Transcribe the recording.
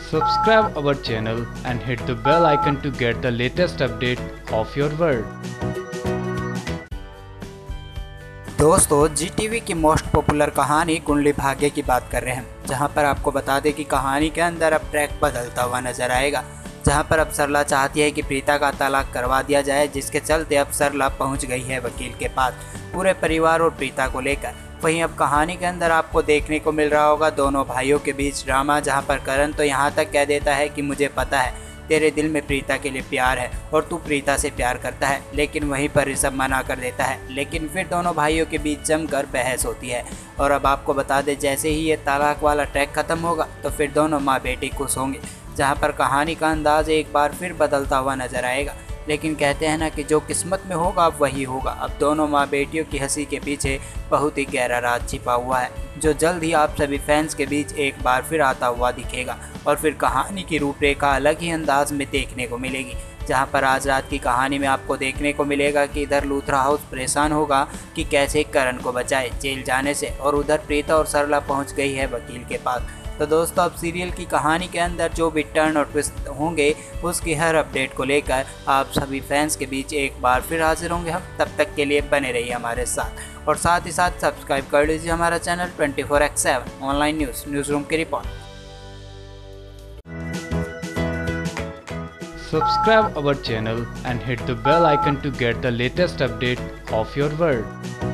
Subscribe our channel and hit the bell icon to get the latest update of your world. दोस्तों, GTV की most popular कहानी कुंडली भाग्य की बात कर रहे हैं, जहां पर आपको बता दें कि कहानी के अंदर अब ट्रैक बदलता हुआ नजर आएगा। जहां पर अब सरला चाहती है कि प्रीता का तलाक करवा दिया जाए, जिसके चलते अब सरला पहुंच गई है वकील के पास पूरे परिवार और प्रीता को लेकर। वहीं अब कहानी के अंदर आपको देखने को मिल रहा होगा दोनों भाइयों के बीच ड्रामा, जहां पर करण तो यहां तक कह देता है कि मुझे पता है तेरे दिल में प्रीता के लिए प्यार है और तू प्रीता से प्यार करता है, लेकिन वहीं पर ऋषभ मना कर देता है। लेकिन फिर दोनों भाइयों के बीच जमकर बहस होती है। और अब आपको बता दें, जैसे ही ये तलाक वाला ट्रैक खत्म होगा तो फिर दोनों माँ बेटी खुश होंगे, जहाँ पर कहानी का अंदाज एक बार फिर बदलता हुआ नजर आएगा। लेकिन कहते हैं ना कि जो किस्मत में होगा अब वही होगा। अब दोनों माँ बेटियों की हंसी के पीछे बहुत ही गहरा राज छिपा हुआ है, जो जल्द ही आप सभी फैंस के बीच एक बार फिर आता हुआ दिखेगा। और फिर कहानी की रूपरेखा अलग ही अंदाज में देखने को मिलेगी, जहां पर आज रात की कहानी में आपको देखने को मिलेगा कि इधर लूथरा हाउस परेशान होगा कि कैसे करण को बचाए जेल जाने से, और उधर प्रीता और सरला पहुंच गई है वकील के पास। तो दोस्तों, अब सीरियल की कहानी के अंदर जो भी टर्न और ट्विस्ट होंगे, उसकी हर अपडेट को लेकर आप सभी फैंस के बीच एक बार फिर हाजिर होंगे हम। तब तक के लिए बने रहिए हमारे साथ, और साथ ही साथ सब्सक्राइब कर लीजिए हमारा channel 24x7 online news room की report. Subscribe our channel and hit the bell icon to get the latest update of your world.